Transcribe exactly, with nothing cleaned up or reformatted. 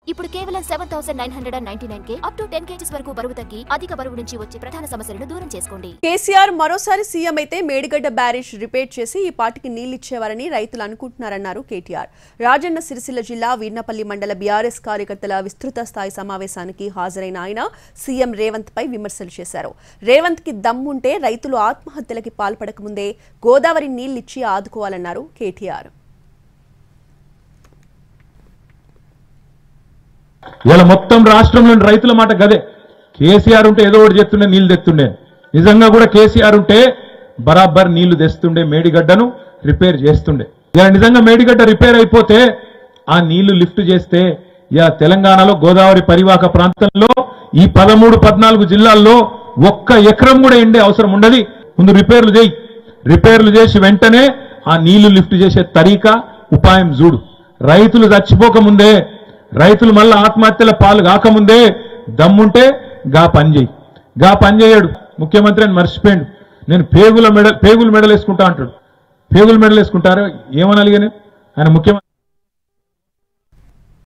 ఇప్పుడు కేవలం seven thousand nine hundred and ninety nine కే అప్ టు టెన్ కేజీస్ వరకు బరువు తగ్గి అధిక బరువు నుంచి వచ్చే ప్రధాన సమస్యలను దూరం చేసుకోండి. కేసీఆర్ మరోసారి సీఎం అయితే మేడిగడ్డ బ్యారేజ్ రిపేర్ చేసి ఈ పాటికి నీళ్లిచ్చేవారని రైతులు అనుకుంటున్నారన్నారు కేటీఆర్. రాజన్న సిరిసిల్ల జిల్లా వీర్నపల్లి మండల బీఆర్ఎస్ కార్యకర్తల విస్తృత స్థాయి సమావేశానికి హాజరైన ఆయన సీఎం రేవంత్ పై విమర్శలు చేశారు. రేవంత్ కి దమ్ముంటే రైతులు ఆత్మహత్యలకి పాల్పడక ముందే గోదావరి నీళ్లిచ్చి ఆదుకోవాలన్నారు కేటీఆర్. ఇలా మొత్తం రాష్ట్రంలోని రైతుల మాట గదే. కేసీఆర్ ఉంటే ఏదో ఒకటి చేస్తుండే, నీళ్లు తెస్తుండే. నిజంగా కూడా కేసీఆర్ ఉంటే బరాబర్ నీళ్లు తెస్తుండే, మేడిగడ్డను రిపేర్ చేస్తుండే. ఇలా నిజంగా మేడిగడ్డ రిపేర్ అయిపోతే ఆ నీళ్లు లిఫ్ట్ చేస్తే ఇలా తెలంగాణలో గోదావరి పరివాహక ప్రాంతంలో ఈ పదమూడు పద్నాలుగు జిల్లాల్లో ఒక్క ఎకరం కూడా ఎండే అవసరం ఉండదు. ముందు రిపేర్లు చేయి, రిపేర్లు చేసి వెంటనే ఆ నీళ్లు లిఫ్ట్ చేసే తరీకా ఉపాయం చూడు. రైతులు చచ్చిపోకముందే, రైతులు మళ్ళీ ఆత్మహత్యల పాలు కాకముందే దమ్ముంటే గా పని చేయి. గా పని చేయడు ముఖ్యమంత్రి అని మర్చిపోయాడు. నేను పేగుల మెడ పేగులు మెడలు వేసుకుంటా అంటాడు. పేగులు మెడలు వేసుకుంటారు ఏమని అలిగాను ఆయన ముఖ్యమంత్రి.